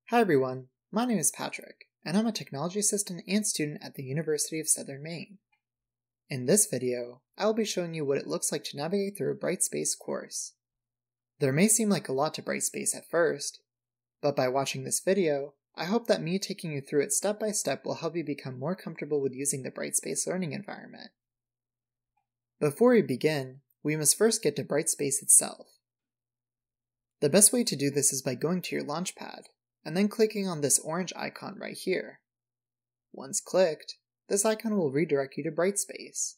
Hi everyone, my name is Patrick, and I'm a technology assistant and student at the University of Southern Maine. In this video, I'll be showing you what it looks like to navigate through a Brightspace course. There may seem like a lot to Brightspace at first, but by watching this video, I hope that me taking you through it step by step will help you become more comfortable with using the Brightspace learning environment. Before we begin, we must first get to Brightspace itself. The best way to do this is by going to your Launchpad, and then clicking on this orange icon right here. Once clicked, this icon will redirect you to Brightspace.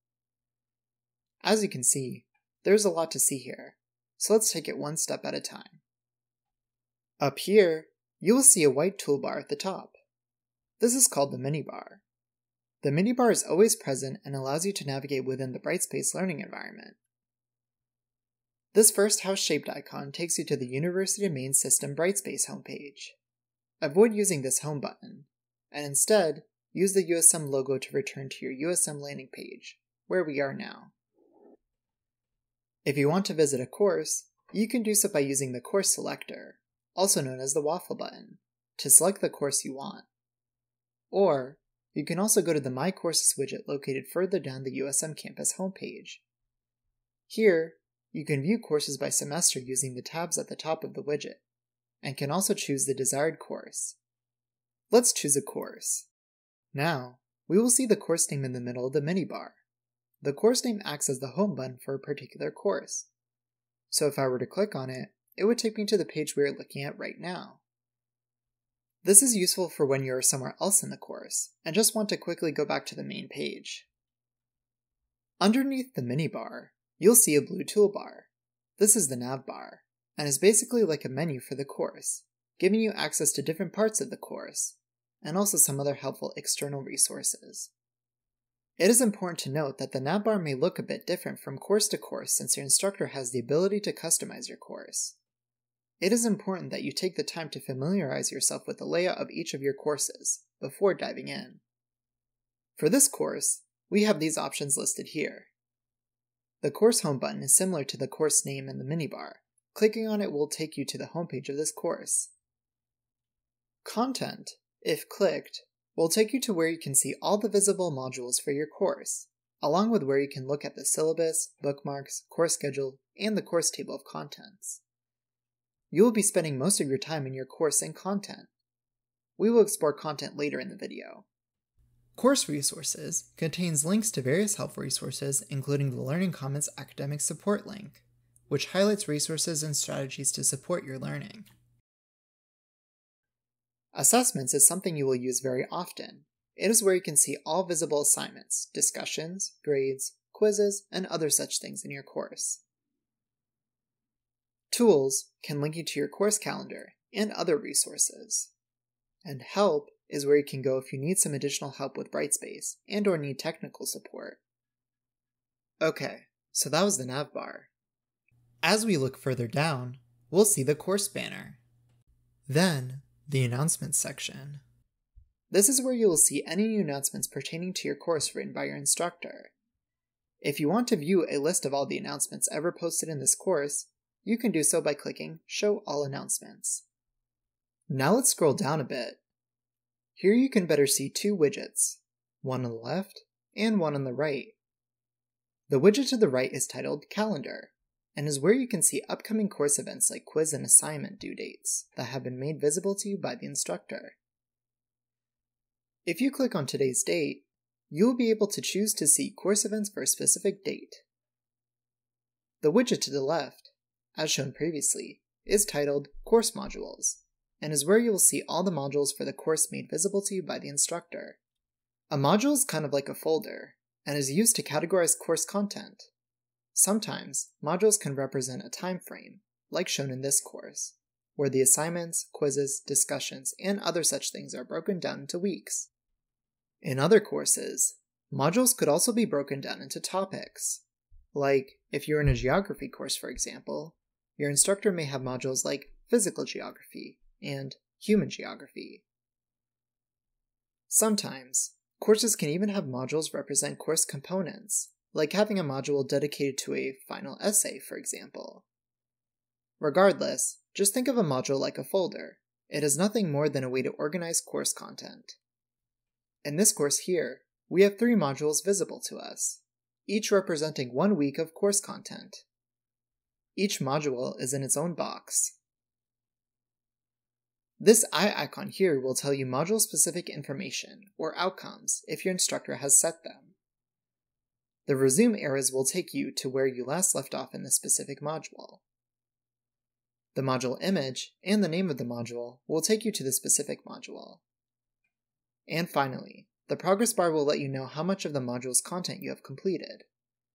As you can see, there's a lot to see here, so let's take it one step at a time. Up here, you will see a white toolbar at the top. This is called the minibar. The minibar is always present and allows you to navigate within the Brightspace learning environment. This first house-shaped icon takes you to the University of Maine System Brightspace homepage. Avoid using this home button, and instead, use the USM logo to return to your USM landing page, where we are now. If you want to visit a course, you can do so by using the course selector, also known as the waffle button, to select the course you want. Or, you can also go to the My Courses widget located further down the USM campus homepage. Here, you can view courses by semester using the tabs at the top of the widget, and can also choose the desired course. Let's choose a course. Now, we will see the course name in the middle of the minibar. The course name acts as the home button for a particular course. So if I were to click on it, it would take me to the page we are looking at right now. This is useful for when you are somewhere else in the course, and just want to quickly go back to the main page. Underneath the minibar, you'll see a blue toolbar. This is the nav bar, and is basically like a menu for the course, giving you access to different parts of the course, and also some other helpful external resources. It is important to note that the nav bar may look a bit different from course to course since your instructor has the ability to customize your course. It is important that you take the time to familiarize yourself with the layout of each of your courses before diving in. For this course, we have these options listed here. The course home button is similar to the course name in the minibar. Clicking on it will take you to the homepage of this course. Content, if clicked, will take you to where you can see all the visible modules for your course, along with where you can look at the syllabus, bookmarks, course schedule, and the course table of contents. You will be spending most of your time in your course in content. We will explore content later in the video. Course Resources contains links to various help resources, including the Learning Commons Academic Support link, which highlights resources and strategies to support your learning. Assessments is something you will use very often. It is where you can see all visible assignments, discussions, grades, quizzes, and other such things in your course. Tools can link you to your course calendar and other resources. And Help is where you can go if you need some additional help with Brightspace and or need technical support. Okay, so that was the nav bar. As we look further down, we'll see the course banner. Then, the announcements section. This is where you will see any new announcements pertaining to your course written by your instructor. If you want to view a list of all the announcements ever posted in this course, you can do so by clicking Show All Announcements. Now let's scroll down a bit. Here you can better see two widgets, one on the left and one on the right. The widget to the right is titled Calendar, and is where you can see upcoming course events like quiz and assignment due dates that have been made visible to you by the instructor. If you click on today's date, you will be able to choose to see course events for a specific date. The widget to the left, as shown previously, is titled Course Modules, and is where you will see all the modules for the course made visible to you by the instructor. A module is kind of like a folder, and is used to categorize course content. Sometimes, modules can represent a time frame, like shown in this course, where the assignments, quizzes, discussions, and other such things are broken down into weeks. In other courses, modules could also be broken down into topics. Like, if you're in a geography course, for example, your instructor may have modules like physical geography and human geography. Sometimes, courses can even have modules represent course components, like having a module dedicated to a final essay, for example. Regardless, just think of a module like a folder. it is nothing more than a way to organize course content. In this course here, we have 3 modules visible to us, each representing 1 week of course content. Each module is in its own box. This eye icon here will tell you module-specific information, or outcomes, if your instructor has set them. The resume arrows will take you to where you last left off in the specific module. The module image and the name of the module will take you to the specific module. And finally, the progress bar will let you know how much of the module's content you have completed.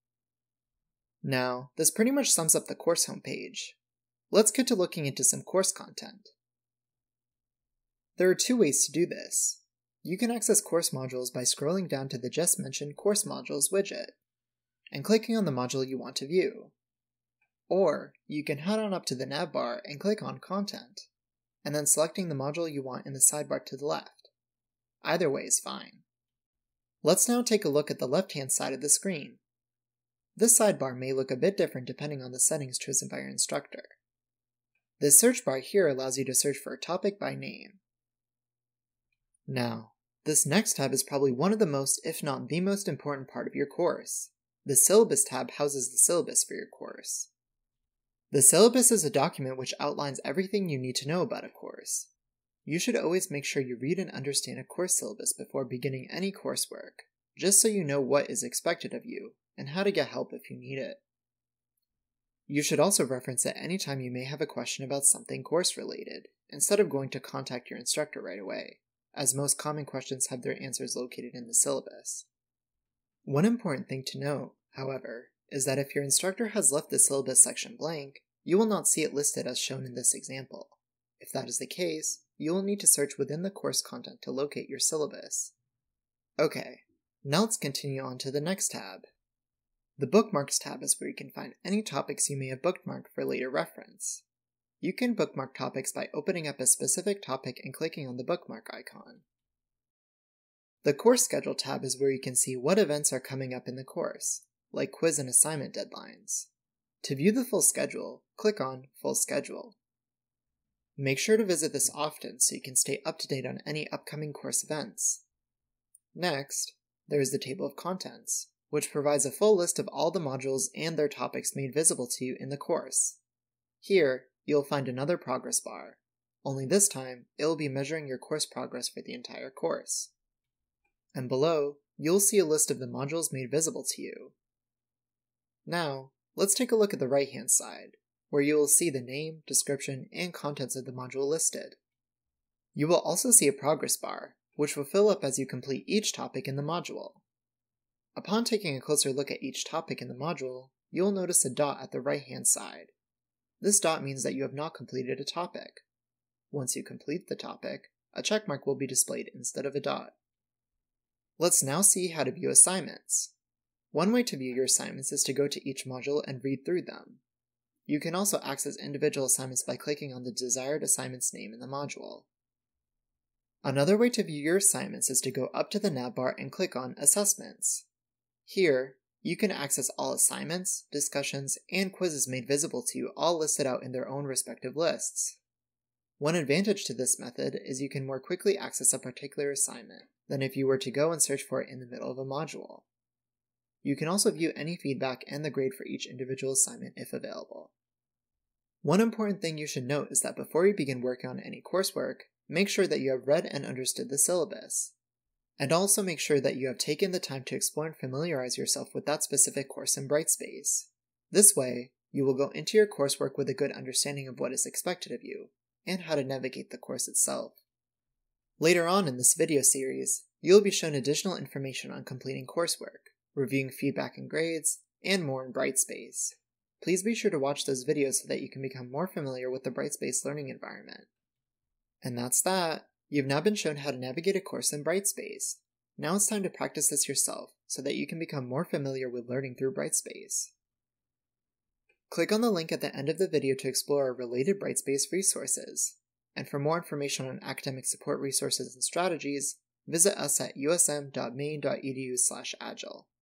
Now, this pretty much sums up the course homepage. Let's get to looking into some course content. There are 2 ways to do this. You can access course modules by scrolling down to the just mentioned Course Modules widget and clicking on the module you want to view. Or, you can head on up to the nav bar and click on Content, and then selecting the module you want in the sidebar to the left. Either way is fine. Let's now take a look at the left-hand side of the screen. This sidebar may look a bit different depending on the settings chosen by your instructor. This search bar here allows you to search for a topic by name. Now, this next tab is probably one of the most, if not the most important part of your course. The Syllabus tab houses the syllabus for your course. The syllabus is a document which outlines everything you need to know about a course. You should always make sure you read and understand a course syllabus before beginning any coursework, just so you know what is expected of you, and how to get help if you need it. You should also reference it anytime you may have a question about something course-related, instead of going to contact your instructor right away, as most common questions have their answers located in the syllabus. One important thing to note, however, is that if your instructor has left the syllabus section blank, you will not see it listed as shown in this example. If that is the case, you will need to search within the course content to locate your syllabus. Okay, now let's continue on to the next tab. The Bookmarks tab is where you can find any topics you may have bookmarked for later reference. You can bookmark topics by opening up a specific topic and clicking on the bookmark icon. The Course Schedule tab is where you can see what events are coming up in the course, like quiz and assignment deadlines. To view the full schedule, click on Full Schedule. Make sure to visit this often so you can stay up to date on any upcoming course events. Next, there is the Table of Contents, which provides a full list of all the modules and their topics made visible to you in the course. Here, you'll find another progress bar, only this time it will be measuring your course progress for the entire course. And below, you'll see a list of the modules made visible to you. Now, let's take a look at the right-hand side, where you will see the name, description, and contents of the module listed. You will also see a progress bar, which will fill up as you complete each topic in the module. Upon taking a closer look at each topic in the module, you'll notice a dot at the right-hand side. This dot means that you have not completed a topic. Once you complete the topic, a checkmark will be displayed instead of a dot. Let's now see how to view assignments. One way to view your assignments is to go to each module and read through them. You can also access individual assignments by clicking on the desired assignment's name in the module. Another way to view your assignments is to go up to the nav bar and click on Assessments. Here, you can access all assignments, discussions, and quizzes made visible to you all listed out in their own respective lists. One advantage to this method is you can more quickly access a particular assignment than if you were to go and search for it in the middle of a module. You can also view any feedback and the grade for each individual assignment if available. One important thing you should note is that before you begin working on any coursework, make sure that you have read and understood the syllabus. And also make sure that you have taken the time to explore and familiarize yourself with that specific course in Brightspace. This way, you will go into your coursework with a good understanding of what is expected of you, and how to navigate the course itself. Later on in this video series, you will be shown additional information on completing coursework, reviewing feedback and grades, and more in Brightspace. Please be sure to watch those videos so that you can become more familiar with the Brightspace learning environment. And that's that! You've now been shown how to navigate a course in Brightspace. Now it's time to practice this yourself so that you can become more familiar with learning through Brightspace. Click on the link at the end of the video to explore our related Brightspace resources. And for more information on academic support resources and strategies, visit us at usm.maine.edu/agile.